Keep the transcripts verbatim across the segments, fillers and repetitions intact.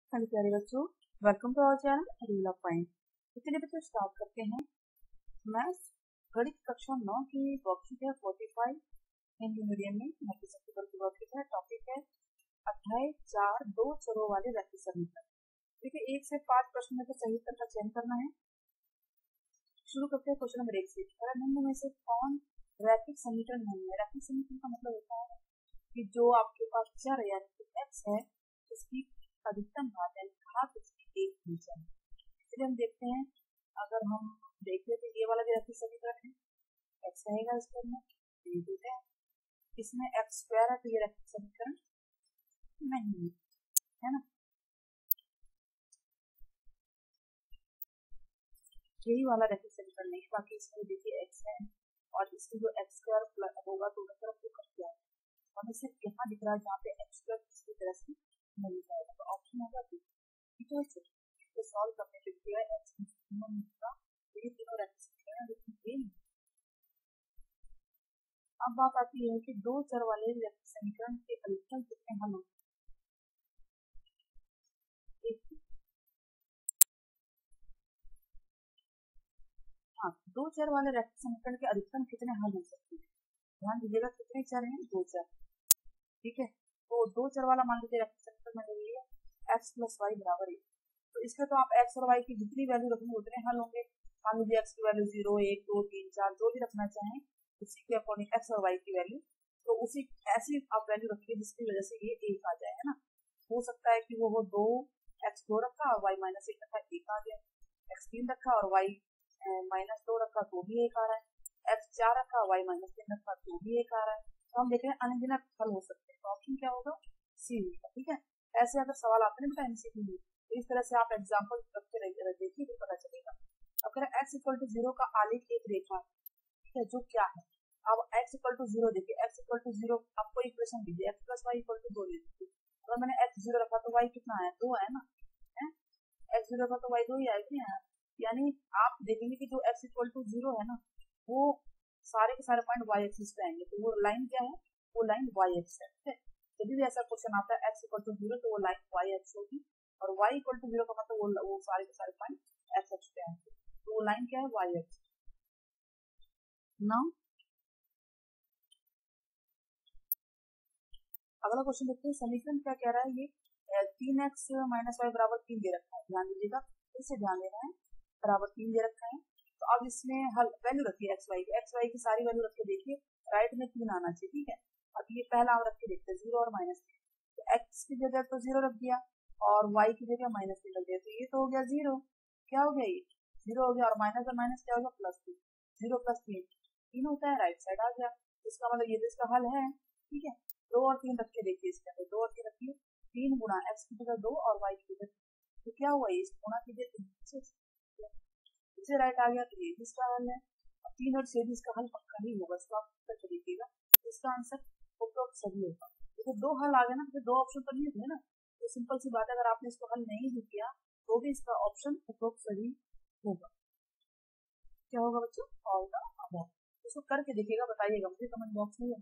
Hello प्यारे बच्चों, welcome to our channel rule of find. तो चलिए बच्चों स्टार्ट करते हैं। मैथ्स गणित कक्षा नौ की वर्कशीट है पैंतालीस हिंदी मीडियम में मल्टीपल की वर्कशीट है। टॉपिक है अध्याय चार दो चरों वाले रैखिक समीकरण। ठीक है, एक से पांच प्रश्न में तो सही उत्तर का चयन करना है। शुरू करते हैं क्वेश्चन नंबर एक से। निम्न में से कौन रैखिक समीकरण नहीं है? रैखिक समीकरण का मतलब होता है कि जो आपके पास चर है यानी एक्स है उसकी अधिकतम घात है घात उसकी एक हो जाए। इसलिए हम देखते हैं, अगर हम देखते हैं तो ये वाला भी रैखिक समीकरण है, एक्स रहेगा इसके अंदर, देते हैं इसमें एक्स स्क्वायर है तो ये रैखिक समीकरण नहीं है ना। यही वाला रैखिक समीकरण नहीं, बाकी इसमें देखिए एक्स है और इसमें जो एक्स स्क्वायर होगा तो उधर तरफ कट जाएगा और सिर्फ यहाँ दिख रहा है जहाँ पे एक्स स्क्वायर किसी तरह से नहीं जाएगा, तो ऑप्शन होगा ठीक है। इसको सॉल्व करने के लिए एक्स मिनिमम का ये तीनों रैखिक समीकरण लेकिन ये अब बात आती है कि दो चर वाले रैखिक समीकरण के अधिकतम कितने हल होंगे। हाँ, दो चर वाले रैखिक समीकरण के अधिकतम कितने हल हो सकते हैं? ध्यान दीजिएगा कितने चर हैं? दो चर। ठीक है, तो दो चर वाला मान लीजिए रैखिक समीकरण में लिए एक्स प्लस वाई बराबर एक, तो इसमें तो आप एक्स और वाई की जितनी वैल्यू रखेंगे उतने हल होंगे। मान लीजिए एक्स की वैल्यू जीरो एक दो तीन चार जो भी रखना चाहें उसी के अकॉर्डिंग एक्स और वाई की वैल्यू, तो उसी ऐसी आप वैल्यू रखिए जिसकी वजह से ये एक आ जाए, है ना। हो सकता है कि वो हो दो एक्स दो रखा और वाई माइनस एक रखा एक आ जाए, एक्स तीन रखा और वाई माइनस दो रखा तो भी एक आ रहा है, एक्स चार रखा वाई माइनस तीन रखा तो भी एक आ रहा है। तो हम देख रहे हैं अनगिनत हल हो सकते हैं, तो ऑप्शन क्या होगा? सी होगा। ठीक है, ऐसे अगर सवाल आते हैं बेटा एमसीक्यू में तो इस तरह से आप एग्जाम्पल रखते रहिए, देखिए तो पता चलेगा। अगर एक्स इक्वल टू जीरो का आलेख एक रेखा, ठीक है, जो क्या है, अब एक्स इक्वल टू जीरो देखिए, एक्स इक्वल टू जीरो आपको इक्वेशन दीजिए X plus Y equal to दो ले लीजिए। अगर मैंने एक्स जीरो रखा तो वाई कितना है? दो है ना, है एक्स जीरो रखा तो वाई दो ही आएगा ना। यानी आप देखेंगे कि जो एक्स इक्वल टू जीरो है ना वो सारे के सारे पॉइंट वाई एक्सिस पे आएंगे, तो वो लाइन क्या है? वो लाइन वाई एक्स है। ठीक है, जब भी ऐसा क्वेश्चन आता है एक्स इक्वल टू जीरो तो वो लाइन वाई एक्स होगी और y इक्वल टू जीरो का मतलब वो, वो सारे के सारे पॉइंट एक्स एक्स पे आएंगे, तो वो लाइन क्या है? Y X. नाउ अगला क्वेश्चन देखते हैं, समीकरण क्या कह रहा है। ये तीन एक्स माइनस वाई बराबर तीन दे रखा है, ध्यान दीजिएगा, इसे ध्यान देना है, बराबर तीन दे रखा है। तो अब इसमें हल वैल्यू रखिए एक्स वाई की, एक्स वाई की सारी वैल्यू रख के देखिए, राइट में तीन आना चाहिए। ठीक है, अब ये पहला हम रख के देखते हैं जीरो और माइनस तीन, तो एक्स की जगह तो जीरो रख दिया और y की जगह माइनस तीन रख दिया, तो ये तो हो गया जीरो। क्या हो गया? ये जीरो हो गया और माइनस और माइनस क्या हो गया? प्लस तीन। जीरो प्लस तीन तीन होता है, राइट साइड आ गया, इसका मतलब ये तो इसका हल है। ठीक है, दो और तीन रख के देखिए, इसके अंदर दो और तीन रखिए, तीन गुणा एक्स की जगह दो और वाई की जगह, तो क्या हुआ? ये गुणा कीजिए तीन से राइट आ गया, तो ये इसका हल है। अब तीन और छह इसका हल पक्का ही होगा, इसको आप करके देखिएगा, इसका आंसर उपरोक्त सही होगा। तो दो हल आ गए ना, तो दो ऑप्शन तो नहीं थे ना, तो सिंपल सी बात है, अगर आपने इसको हल नहीं भी किया तो भी इसका ऑप्शन उपरोक्त सही होगा। क्या होगा बच्चों? All the above. इसको करके देखिएगा, बताइएगा मुझे कमेंट बॉक्स में।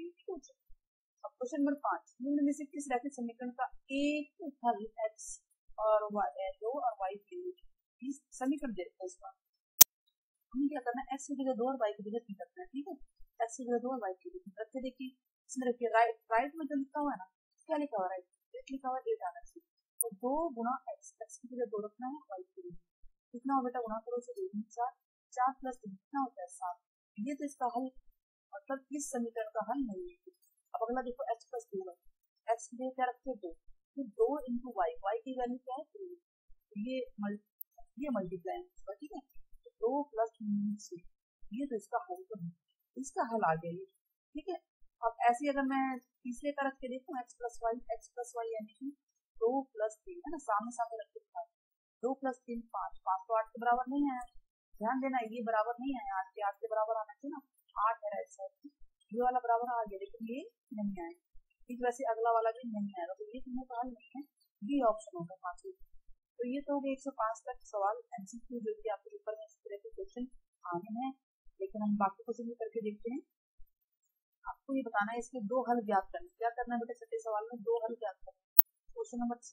अब क्वेश्चन नंबर पांच, निम्न में से किस रैखिक समीकरण का एक हल एक्स और वाई दो और वाई तीन समीकरण दे रखा है। इसका हमें क्या करना है? एक्स की जगह दो और वाई की जगह तीन रखना है। ठीक है, एक्स की जगह दो और वाई की जगह रख के देखिए, इसमें देखिए राइट राइट में जो लिखा हुआ है ना, क्या लिखा हुआ है? राइट एट लिखा हुआ है, एट आना चाहिए, तो दो गुणा एक्स, एक्स की जगह दो रखना है, वाई की जगह कितना हो बेटा? गुणा करो से दो चार, चार प्लस तीन कितना होता है? सात। ये तो इसका हल, मतलब इस समीकरण का हल नहीं है। अब अगला देखो एक्स प्लस दो है, एक्स की जगह क्या रखते? दो, तो दो इंटू वाई, वाई की वैल्यू क्या है? तीन, ये मल्टी ये मल्टीप्लाई है। ठीक है, दो प्लस छह, ये तो इसका हल तो है, इसका हल आ गया ये। ठीक है, अब ऐसे अगर मैं तीसरे का रख के देखूं X plus Y, X plus Y यानी कि दो प्लस तीन, है ना, सामने सामने रख के दो प्लस तीन पाँच, पाँच तो आठ के बराबर नहीं आया, ध्यान देना ये बराबर नहीं आया, आठ के आठ के बराबर आना चाहिए ना, आठ है राइट साइड, ये वाला बराबर आ गया लेकिन ये नहीं आया। ठीक, वैसे अगला वाला भी नहीं आएगा, तो ये तीनों का हल नहीं है, बी ऑप्शन होगा पांचवें। तो ये तो हो गया एक सौ पांच तक सवाल एमसीक्यू जो कि आपके पेपर में इस तरह के क्वेश्चन आने हैं, लेकिन हम बाकी क्वेश्चन भी करके देखते हैं। आपको ये बताना है इसके दो हल ज्ञात करने, क्या करना है बेटा? छठे सवाल में दो हल ज्ञात करना। क्वेश्चन नंबर थ्री,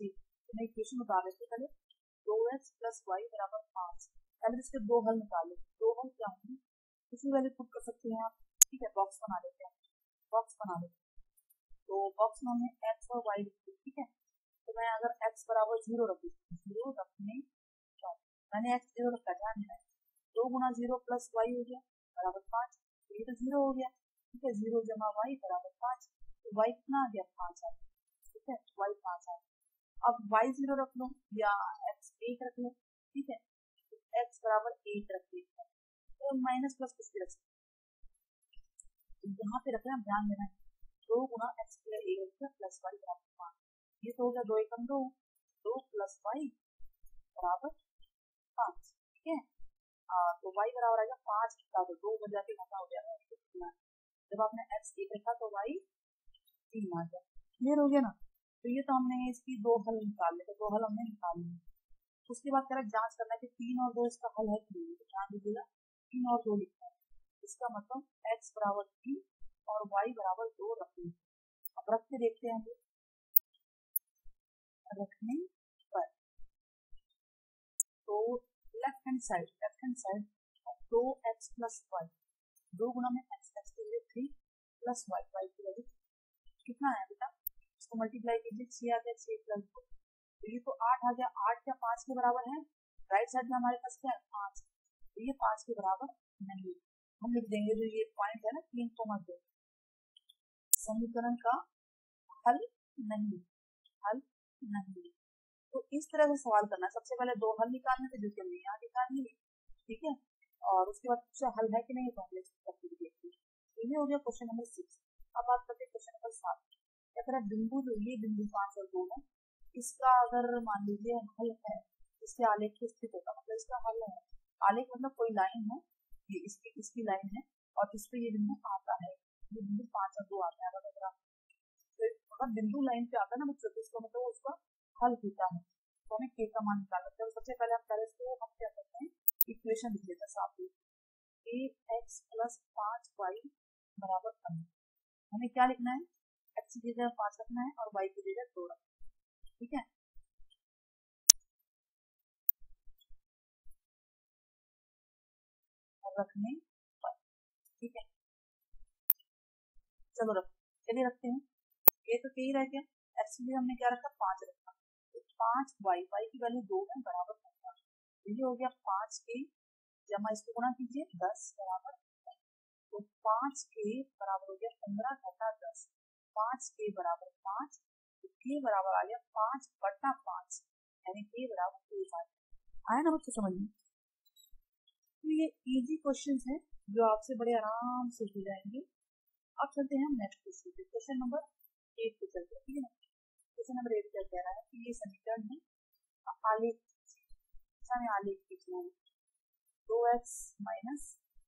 तो मैं इक्वेशन उतार लेती हूँ पहले, दो एक्स प्लस वाई बराबर पाँच। पहले इसके दो हल निकाले, दो हल क्या होंगे, किसी वैल्यू पुट कर सकते हैं आप, ठीक है। बॉक्स बना लेते हैं, बॉक्स बना लेते हैं, तो बॉक्स में हमने एक्स और वाई लिखी, ठीक है। तो मैं अगर एक्स बराबर जीरो रख दूँ, जीरो रखने क्या, मैंने एक्स जीरो रखा, ध्यान देना, दो गुना जीरो प्लस वाई हो गया बराबर पाँच, ये तो जीरो हो गया, ठीक है। जीरो जमा वाई बराबर पाँच, तो वाई कितना आ गया, पाँच आ गया, ठीक है, वाई पाँच आ गया। अब वाई जीरो रख लो या एक्स एक रख लो, ठीक है, एक्स बराबर एट रख देते हैं, तो माइनस प्लस कुछ भी रख सकते हैं, यहाँ पे रखना, ध्यान देना, दो गुना एक्स स्क्वायर एक रख दिया प्लस वाई बराबर पाँच, ये तो हो गया दो एकम दो, दो प्लस वाई बराबर पाँच, ठीक है। आ, तो y बराबर आएगा पाँच का, तो दो बजा के घटा हो जाएगा, जब आपने x एक रखा तो y तीन आ गया, क्लियर हो गया ना। तो ये तो हमने इसकी दो हल निकाल लिए, तो दो हल हमने निकाल लिए। उसके बाद करेक्ट जांच करना है कि तीन और दो इसका हल है कि नहीं, तो ध्यान दीजिएगा, तीन और दो लिखना है, इसका मतलब x बराबर तीन और y बराबर दो रखते हैं। अब रख के देखते हैं, रखने पर तो left hand side, left hand side दो एक्स प्लस वाई, दो गुना में एक्स, एक्स की value three plus Y, Y की वैल्यू कितना है बेटा, इसको मल्टीप्लाई कीजिए, छह आ गया, छह प्लस दो, तो ये तो आठ आ गया, आठ क्या पाँच के बराबर है, राइट साइड में हमारे पास क्या है, पाँच, तो ये पाँच के बराबर नहीं, हम लिख देंगे जो ये पॉइंट है ना तीन कोमा दो, समीकरण का हल नहीं, हल नहीं। तो इस तरह से सवाल करना, सबसे पहले दो हल निकालने थे जो कि हमने यहाँ निकाल लिए, ठीक है, और उसके बाद कुछ हल है कि नहीं तो हम देखते हैं। तो ये हो गया क्वेश्चन नंबर सिक्स। अब बात करते हैं क्वेश्चन नंबर सात। क्या करें, बिंदु जो ये बिंदु पांच और दो है, इसका अगर मान लीजिए हल है, इसके आलेख की स्थित होता, मतलब इसका हल है, आलेख मतलब कोई लाइन है, ये इसकी इसकी लाइन है और इस पे ये बिंदु आता है, ये बिंदु पांच और दो आता है, अगर अगर बिंदु लाइन पे आता है ना बच्चों, तो इसका मतलब उसका हल होता है, तो हमें के का मान निकालना है। तो सबसे पहले हम पहले इसको हम क्या करते हैं, इक्वेशन लिख लेते हैं साथ में, ए एक्स प्लस पाँच वाई बराबर पंद्रह, हमें क्या लिखना है, एक्स की जगह पाँच रखना है और वाई की जगह दो रखना है, ठीक है। और रखने पर, ठीक है, चलो रख, चलिए रखते हैं, ये तो के ही रह गया, एक्स की जगह हमने क्या रखा, पाँच रखा, तो पाँच वाई, वाई की वैल्यू दो है बराबर पंद्रह, ये हो गया पाँच के जमा इसको गुणा कीजिए दस बराबर, तो पाँच के बराबर हो गया पंद्रह घटा दस, पाँच के बराबर पाँच, तो के बराबर आ गया पाँच बटा पाँच, यानी के बराबर एक आ गया। आया ना बच्चों समझ में। तो ये इजी क्वेश्चंस हैं जो आपसे बड़े आराम से हो जाएंगे। अब चलते हैं नेक्स्ट क्वेश्चन पे, क्वेश्चन नंबर एट पे चलते हैं, ठीक है ना। क्वेश्चन नंबर एट क्या कह रहा है कि ये समीकरण है, आलेख, हमें आलेख खींचना है, दो एक्स माइनस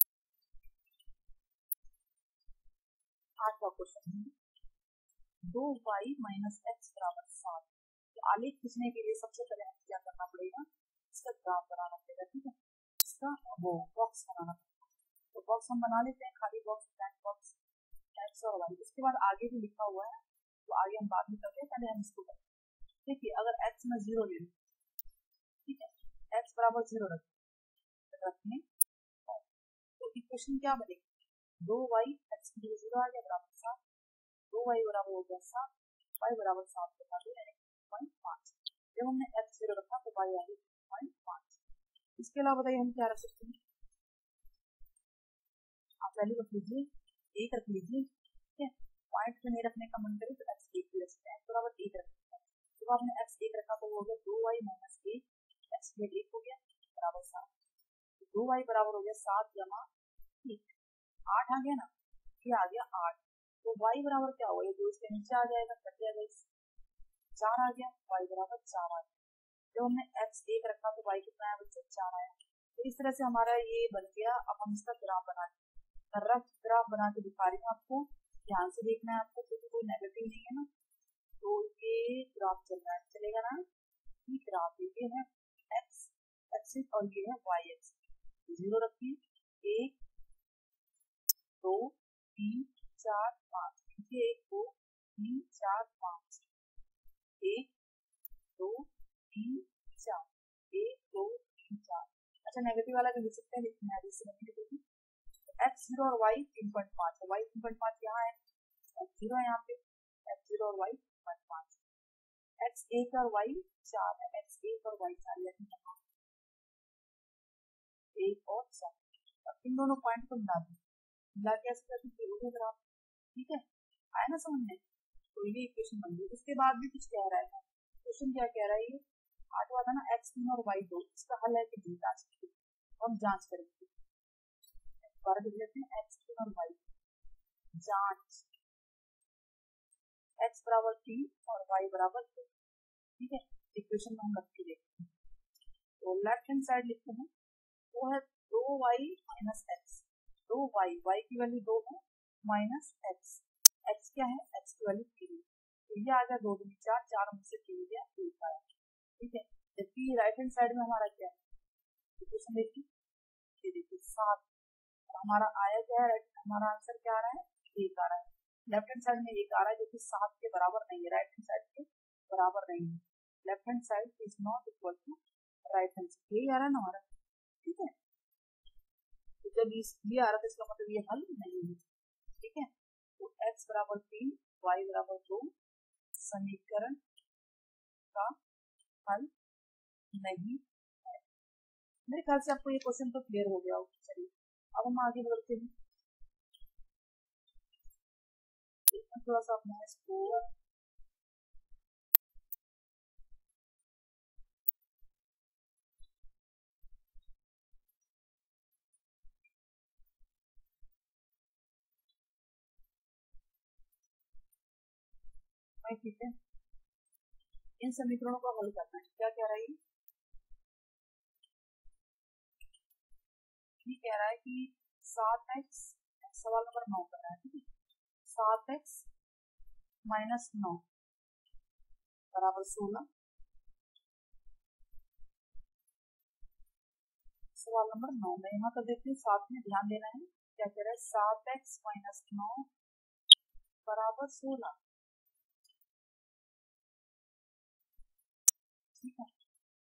आठ का क्वेश्चन है, दो वाई माइनस एक्स बराबर सात। तो आलेख खींचने के लिए सबसे पहले हमें क्या करना पड़ेगा, इसका ग्राफ बनाना पड़ेगा, ठीक है, इसका वो बॉक्स बनाना पड़ेगा। तो बॉक्स हम बना लेते हैं, खाली बॉक्स, ब्लैंक बॉक्स, एक्स और वाई, उसके बाद आगे भी लिखा हुआ है, तो आगे हम बाद में करते हैं, पहले हम इसको करते हैं। देखिए अगर एक्स में जीरो ले लूँ, ठीक है, एक्स बराबर जीरो रखने, तो इक्वेशन क्या बनेगी, दो वाई एक्स की जगह जीरो आ गया बराबर सात, दो वाई बराबर हो गया सात, वाई बराबर सात बता दो, यानी पॉइंट पाँच, जब हमने एक्स जीरो रखा तो वाई आ गई पॉइंट पाँच। इसके अलावा बताइए हम क्या रख सकते हैं, आप वैल्यू रख लीजिए, एक रख लीजिए, ठीक है, पॉइंट में नहीं रखने का मन करे तो एक्स एक भी रख सकते हैं, एक्स बराबर एक रखते हैं, जब आपने एक्स एक रखा तो हो गया दो वाई माइनस एक, एक्स की एक हो गया बराबर सात, दो वाई बराबर हो गया सात जमा एक, आठ आ गया ना, ये आ गया आठ, तो y बराबर क्या होगा, ये दो इसके नीचे आ जाएगा, कट जाएगा, चार आ गया, y बराबर चार आ गया, जब हमने x एक रखा तो y कितना आया बच्चों, चार आया। तो इस तरह से हमारा ये बन गया। अब हम इसका ग्राफ बना रहे, रफ ग्राफ बना के दिखा रही हूँ आपको, ध्यान से देखना है आपको, क्योंकि कोई नेगेटिव नहीं है ना, तो ये ग्राफ चल रहा है, चलेगा ना, ये ग्राफ ये है x एक्सिस और ये है y एक्सिस, जीरो रखिए, एक दो तीन चार पाँच, एक दो तीन चार पाँच, एक दो तीन चार, एक दो तीन चार। अच्छा नेगेटिव वाला भी लिख सकते हैं, लिखना है जैसे नेगेटिव। एक्स जीरो और वाई तीन पॉइंट पाँच है, वाई तीन पॉइंट पाँच यहाँ है, जीरो है यहाँ पे, एक्स जीरो और वाई तीन पॉइंट पाँच। एक्स एक और वाई चार है, एक्स एक और वाई चार है, एक और चार। अब इन दोनों पॉइंट को मिला दें, मिला के ऐसे करके हो गया ग्राफ। ठीक है, आया ना समझ में? तो ये इक्वेशन बन गई। उसके बाद भी कुछ कह रहा है, क्वेश्चन क्या कह रहा है, ये आठवां था ना, एक्स तीन और वाई दो, इसका हल है कि नहीं जांच करेंगे, हम जांच करेंगे। बारह लिख लेते हैं, एक्स तीन और वाई जांच, एक्स बराबर तीन और वाई बराबर दो। ठीक है, इक्वेशन में हम रख के देखते हैं। तो लेफ्ट हैंड साइड लिखते हैं, वो है दो वाई माइनस एक्स, दो वाई, वाई की वैल्यू दो है, माइनस एक्स, एक्स क्या है, एक्स की वैल्यू तीन, तो ये आ गया दो दूनी चार, चार में से तीन गया एक आया। ठीक है, जबकि राइट हैंड साइड में हमारा क्या है, इक्वेशन देखिए, ये देखिए सात, हमारा आया क्या है, हमारा आंसर क्या आ रहा है, एक आ रहा है। लेफ्ट हैंड साइड में एक आ रहा है जो कि सात के बराबर नहीं है, राइट हैंड साइड के बराबर नहीं है। Left hand side is not equal to right hand side, यही आ रहा है ना हमारा। ठीक है, तो जब ये आ रहा था इसका मतलब ये हल नहीं है। ठीक है, तो x बराबर तीन, y बराबर दो समीकरण का हल नहीं है। मेरे ख्याल से आपको ये क्वेश्चन तो क्लियर हो गया होगा। चलिए अब हम आगे बढ़ते हैं, थोड़ा सा अपना इसको ठीक है, इन समीकरणों को हल करना है। क्या कह रहा है, ये कह रहा है कि सात एक्स, सवाल नंबर नौ कर रहा है। ठीक है, सात एक्स माइनस नौ बराबर सोलह। सवाल नंबर नौ में यहाँ पर देखिए साथ में ध्यान देना है, क्या कह रहा है, सात एक्स माइनस नौ बराबर सोलह। ठीक है,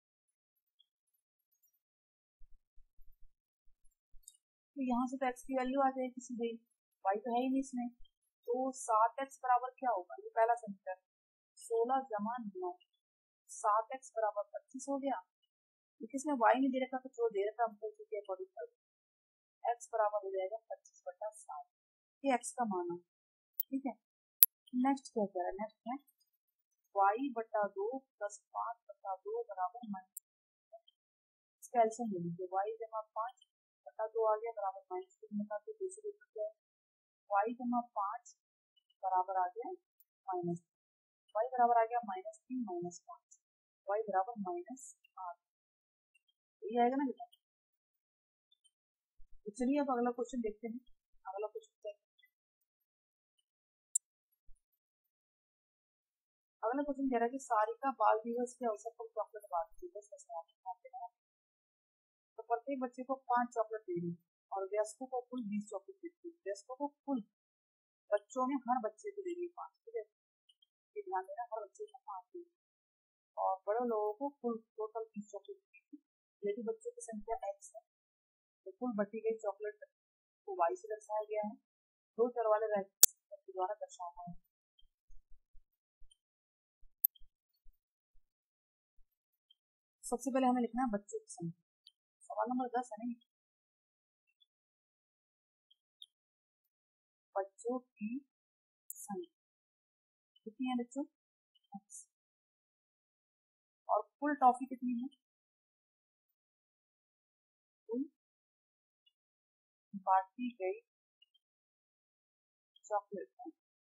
तो यहाँ से तो x की वैल्यू आ जाएगी सीधे, y तो है ही नहीं इसमें, तो सात एक्स बराबर क्या होगा, ये पहला समीकरण, सोलह जमा नौ, सात एक्स बराबर पच्चीस हो गया। इसमें y नहीं दे रखा तो जो दे रखा हमको उसी के अकॉर्डिंग x बराबर हो जाएगा पच्चीस बटा सात, ये x का मान है। ठीक है, नेक्स्ट क्या कह रहा है, नेक्स्ट है y बटा दो प्लस पाँच बटा दो बराबर माइनस, इसका एलसीएम ले लीजिए, y जमा पाँच बटा दो आ गया बराबर माइनस तीन बटा दो, दूसरे क्या है, y जमा पाँच बराबर आ गया माइनस, y बराबर आ गया माइनस तीन माइनस पाँच, y बराबर माइनस आठ, ये आएगा ना बेटा। तो चलिए अब अगला क्वेश्चन देखते हैं, अगला क्वेश्चन क्या है, अगला क्वेश्चन कह रहा है कि सारिका बाल दिवस के अवसर पर चॉकलेट बांटती है, तो प्रत्येक बच्चे को पांच चॉकलेट दे रही और वयस्कों को कुल बीस चॉकलेट देती है, वयस्कों को कुल, बच्चों में हर बच्चे को दे रही है पांच। ठीक है, ये ध्यान देना, हर बच्चे को पांच दे, और बड़े लोगों को कुल टोटल बीस चॉकलेट देती है। यदि बच्चों की संख्या एक्स है तो कुल बटी गई चॉकलेट को वाई से दर्शाया गया है, दो चर वाले रैखिक के द्वारा दर्शाया है। सबसे पहले हमें लिखना है बच्चों की संख्या, सवाल नंबर दस है नहीं, बच्चों की संख्या कितनी है बच्चों, एक्स, और कुल टॉफी कितनी है, कुल बांटी गई चॉकलेट है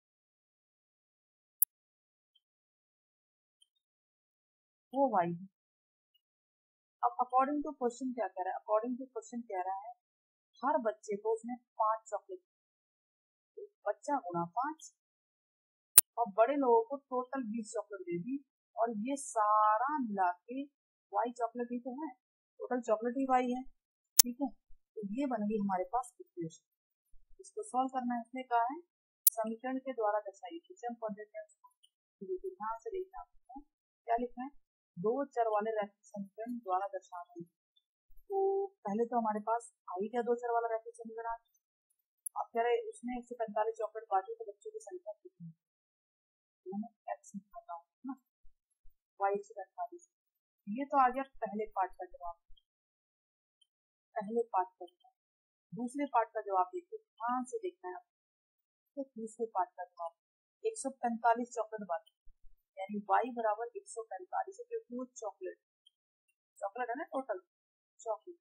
वो वाई है। अब अकॉर्डिंग टू क्वेश्चन क्या कह रहा है, अकॉर्डिंग टू क्वेश्चन कह रहा है हर बच्चे को उसने पांच चॉकलेट, बच्चा गुणा पांच, और बड़े लोगों को टोटल बीस चॉकलेट दे दी, और ये सारा मिला के वाई चॉकलेट ही तो है, टोटल चॉकलेट ही वाई है। ठीक है, तो ये बन गई हमारे पास इक्वेशन, इसको सॉल्व करना है, इसने कहा है समीकरण के द्वारा दर्शाई, ध्यान से देखना क्या लिखना है, दो चर वाले रैखिक समीकरण द्वारा दर्शाना है। तो पहले तो हमारे पास आई क्या दो चर वाला रैखिक समीकरण। अब कह रहे उसने एक सौ पैंतालीस चॉकलेट बांटी तो बच्चों की संख्या कितनी है, एक्स बताओ ना, वाई एक सौ पैंतालीस। ये तो आ गया पहले पार्ट का जवाब, पहले पार्ट का जवाब। दूसरे पार्ट का जवाब देखिए, ध्यान से देखना है आपको। तो दूसरे पार्ट का जवाब एक सौ पैंतालीस चॉकलेट बांटी, यानी y बराबर एक सौ पैंतालीस है, क्योंकि वो चॉकलेट चॉकलेट है ना, टोटल चॉकलेट।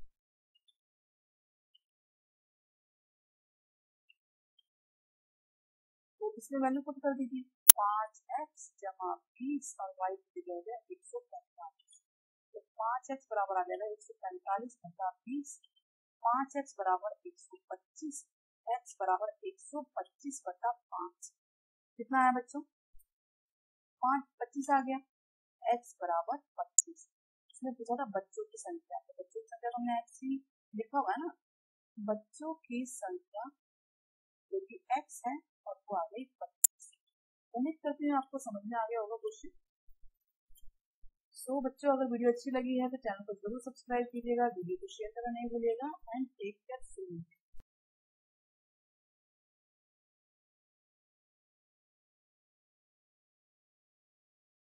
तो इसमें वैल्यू पुट कर दीजिए, पांच एक्स जमा बीस और y की जगह हो गया एक सौ पैंतालीस। तो पांच एक्स बराबर आ जाएगा एक सौ पैंतालीस घटा बीस, पांच एक्स बराबर एक सौ पच्चीस, एक्स बराबर एक सौ पच्चीस बटा पांच। कितना है बच्चों, पांच पच्चीस आ गया, एक्स बराबर पच्चीस। इसमें पूछा था बच्चों की संख्या, तो बच्चों की संख्या हमने एक्स ही लिखा हुआ है ना, बच्चों की संख्या जो कि एक्स है और वो आ गई पच्चीस। उम्मीद करती हूँ आपको समझ में आ गया होगा क्वेश्चन। सो बच्चों, अगर वीडियो अच्छी लगी है तो चैनल को जरूर सब्सक्राइब कीजिएगा, वीडियो को शेयर करना नहीं भूलिएगा एंड टेक केयर।